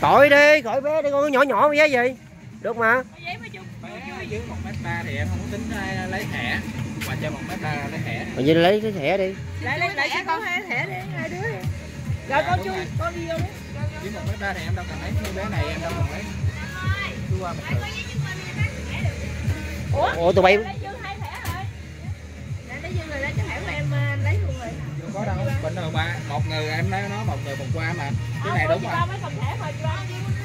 Khỏi đi, khỏi bé đi, con nhỏ nhỏ mà giá gì được mà. Bé dưới 1m3 thì em không có tính lấy thẻ, mà cho 1m3 lấy thẻ. Mà vậy lấy cái thẻ đi. Lấy cho con hai thẻ đi, hai đứa đi. Rồi con chú con đi vô đi. Dưới 1m3 thì em đâu cần lấy, như bé này em đâu cần lấy. Chú qua một lượt. Ủa tụi bay Lấy dư hai thẻ rồi. Lấy dư rồi, lấy cho thẻ của em lấy luôn rồi. Chưa có đâu, bình thường mà một người em lấy nó, một người một qua mà. Cái này đúng rồi. Mấy cầm thẻ thôi chú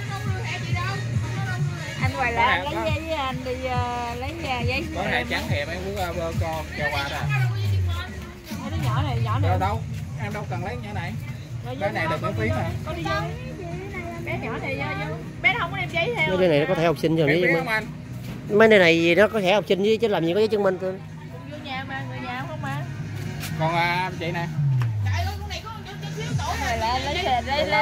anh ngoài là lấy giấy với anh đi lấy giấy. Có thẻ trắng thì em muốn con cho qua đó. Cái nhỏ này Đâu đâu, em đâu cần lấy nhỏ này. Cái này được miễn phí mà. Con đi vô. Bé nhỏ này vô. Bé nó không có đem giấy theo. mấy đứa này nó có thẻ học sinh rồi Miễn đấy. phí không anh? Mấy đứa này nó có thẻ học sinh chứ làm gì có giấy chứng minh thôi. Vô nhà mà, người nhà không mà. Còn chị nè. Lên.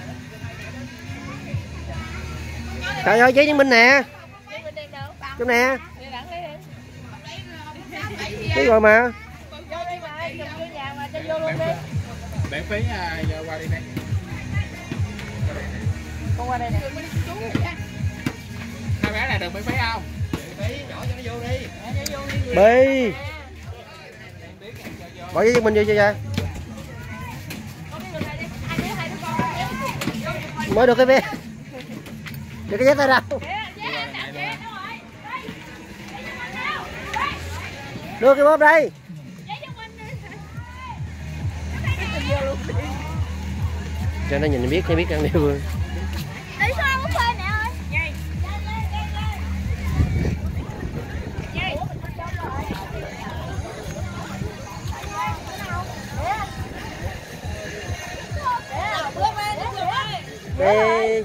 Trời ơi giấy chứng minh nè. Trong nè. Cái rồi mà. Miễn phí qua đi đây. Con qua đây nè. Hai bé này được miễn phí không? Miễn phí, nhỏ cho nó vô đi. Bi. Bỏ giấy chứng minh vô cho ra. Mới được cái bé. Được cái giấy tay đâu. Đưa cái bóp đây. Cho nó nhìn biết ăn điều. Đây.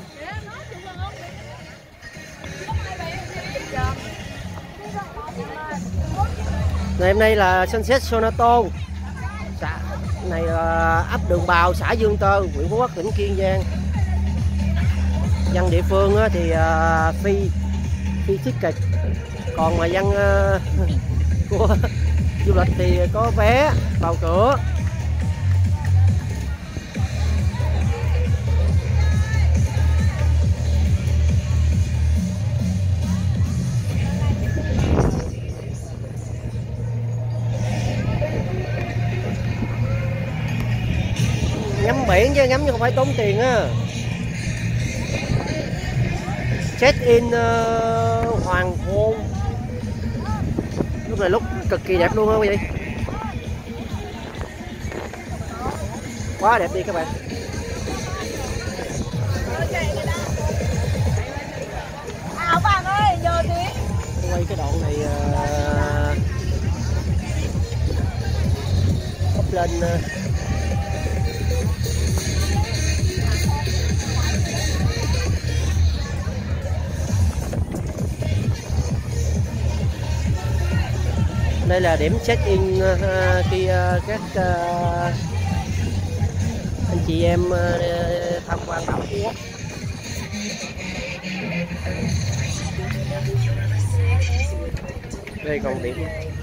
Này hôm nay là Sunset Sonato. Xã này là ấp Đường Bào, xã Dương Tơ, huyện Phú Quốc, tỉnh Kiên Giang. Dân địa phương thì phi ticket, còn mà dân của du lịch thì có vé vào cửa. Ngắm biển chứ ngắm chứ không phải tốn tiền á. Check in hoàng hôn. Lúc này lúc cực kỳ đẹp luôn á quý vị. Quá đẹp đi các bạn. Bạn ơi, vô đi. Quay cái đoạn này up lên đây là điểm check in khi các anh chị em tham quan đảo Phú Quốc. Đây còn điểm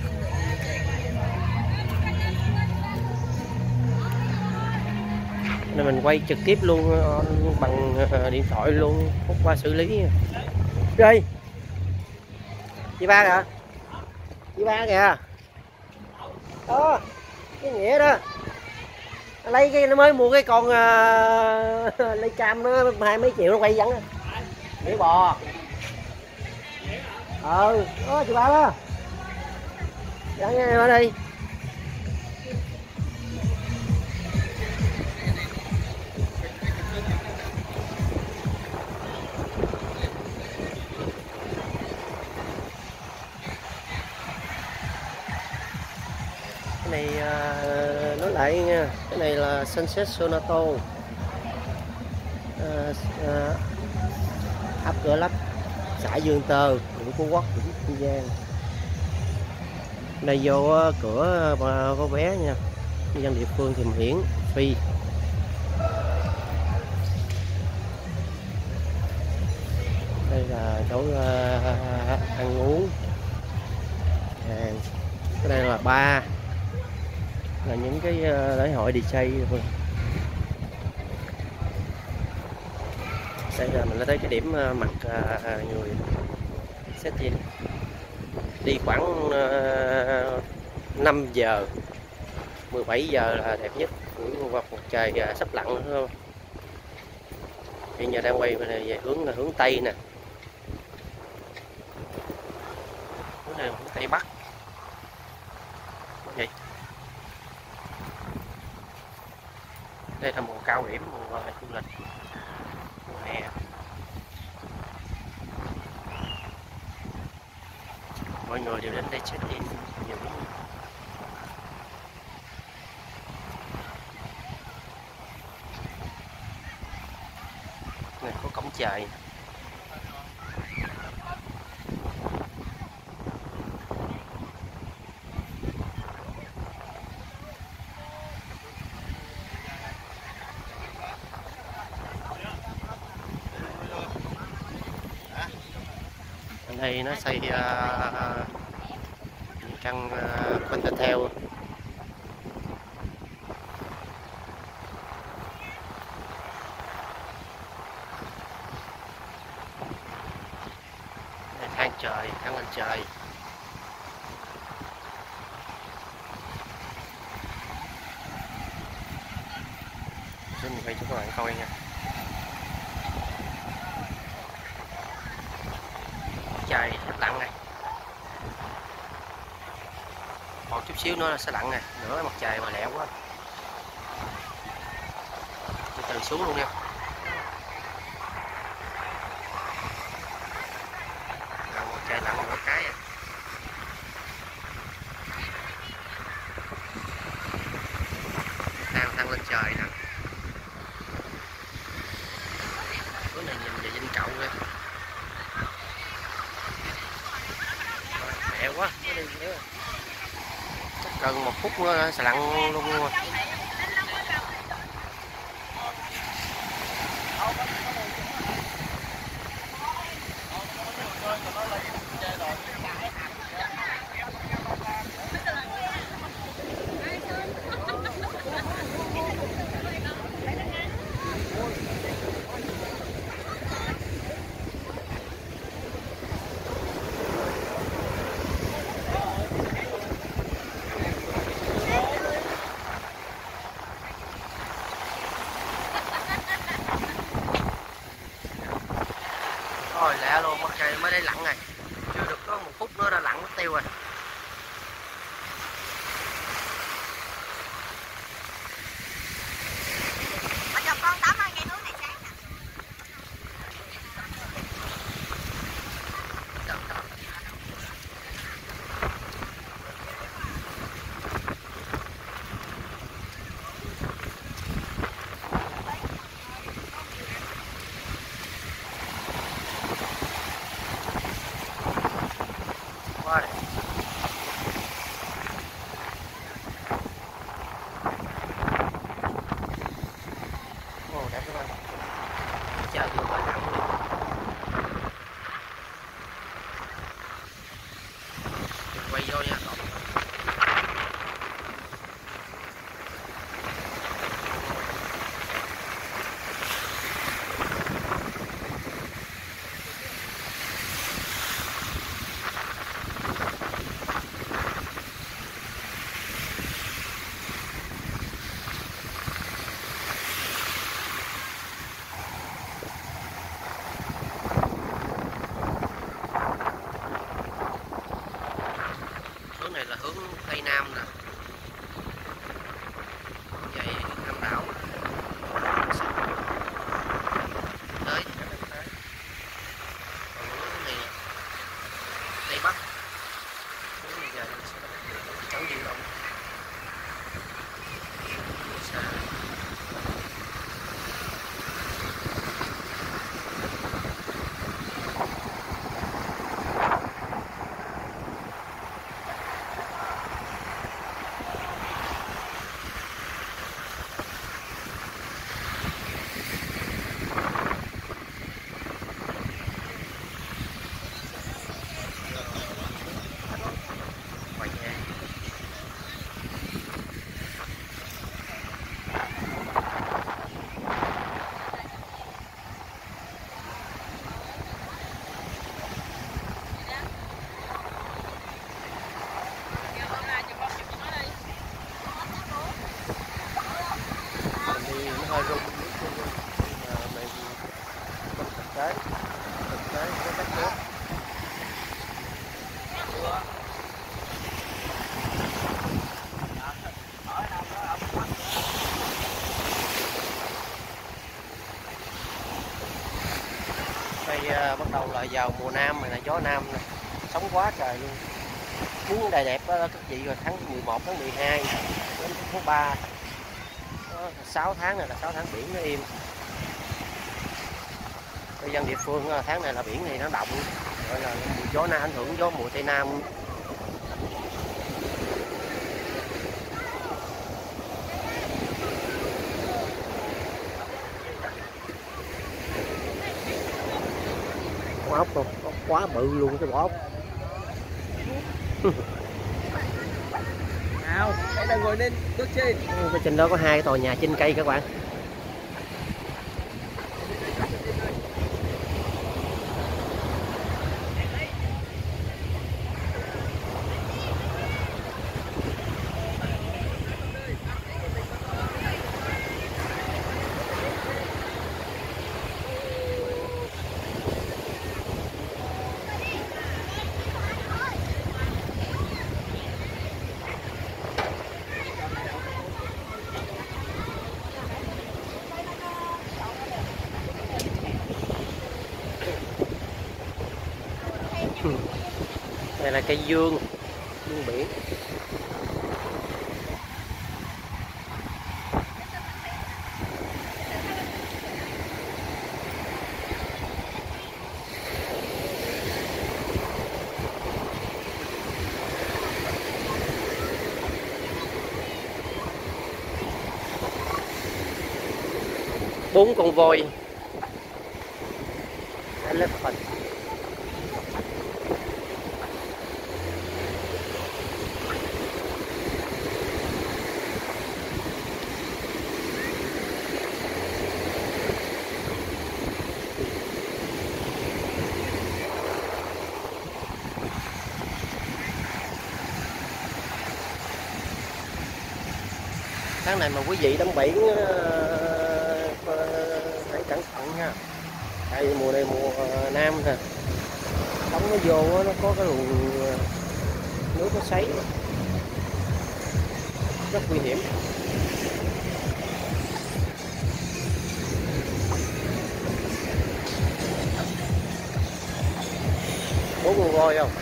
nên mình quay trực tiếp luôn bằng điện thoại luôn, không qua xử lý. Đây chị ba kìa, chị ba kìa đó, cái nghĩa đó lấy cái nó mới mua cái con lấy cam nó 20 mấy triệu nó quay dẫn để bò. Đó chị ba đó dẫn em ở đây. Này nói lại nha, cái này là Sunset Sonato, ấp Cửa Lách, xã Dương Tơ, huyện Phú Quốc, tỉnh Kiên Giang. Đây vô cửa mà có vé nha, dân địa phương thì miễn phí. Đây là chỗ ăn uống. Cái đây là bar, là những cái lễ hội DJ thôi. Đây là mình đã thấy cái điểm mặt người check in. Đi khoảng 5 giờ 17 giờ là đẹp nhất, buổi mặt trời sắp lặn nữa không. Hiện giờ đang quay về hướng Tây nè. Hướng này là hướng Tây Bắc. Vậy. Đây là mùa cao điểm, mùa du lịch, mùa hè. Mọi người đều đến đây check in nhiều lắm. Này có cổng trời. Ở đây nó xây những căn container. Thang trời, thang lên trời. Xin quay cho các bạn coi nha. Trời sắp lặn này. Một chút xíu nữa là sẽ lặn nè, nữa mặt trời mà lẹo quá. Từ từ xuống luôn nha. Mặt trời lặn một cái à. Thang lên trời nè. Bữa này nhìn về Vinh Cậu kìa. Lẹo quá, nó đi nữa. Chắc cần 1 phút nữa sẽ lặn luôn rồi. Rồi lẹ luôn, mặt trời mới đây lặn này, chưa được có 1 phút nữa đã lặn mất tiêu rồi. Bây giờ con tắm ở ngay núi này sáng nè. Quá đẹp. hơi rung mình thực tế có cách nước. Đây bắt đầu là vào mùa nam này, là gió nam này, sóng quá trời luôn. Muốn đài đẹp đó, các chị, rồi tháng 11 tháng 12 đến tháng 3 đó, 6 tháng này là 6 tháng biển nó im. Người dân địa phương tháng này là biển thì nó động, gọi là gió nam, ảnh hưởng gió mùa tây nam. Con ốc luôn, ốc quá bự luôn cái bộ ốc. nào hãy là ngồi lên bước trên. Cái trên đó có 2 cái tòa nhà trên cây các bạn. Đây là cây dương biển. Bốn con voi elephant. Tháng này mà quý vị đắm biển phải cẩn thận nha, tại vì mùa này mùa nam nè, sóng nó vô nó có cái luồng nước nó xoáy rất nguy hiểm. Bốn con voi không?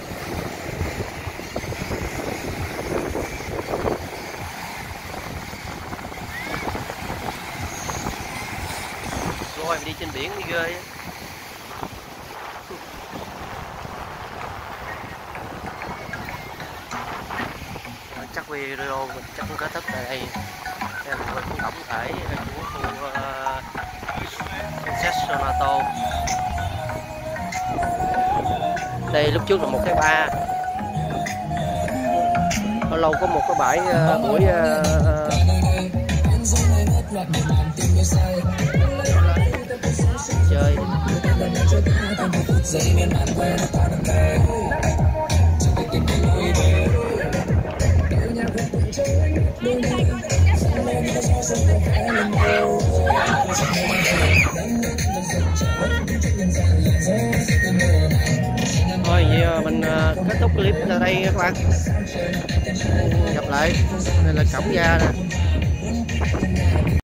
Voi đi trên biển đi ghê á. Chắc video mình chắc cũng kết thúc tại đây. Đây là một tổng thể của khu Sonato. Đây lúc trước là một cái bar, lâu lâu có một cái bãi buổi chơi. Thôi vậy mình kết thúc clip tại đây các bạn. Gặp lại, đây là cổng ra nè.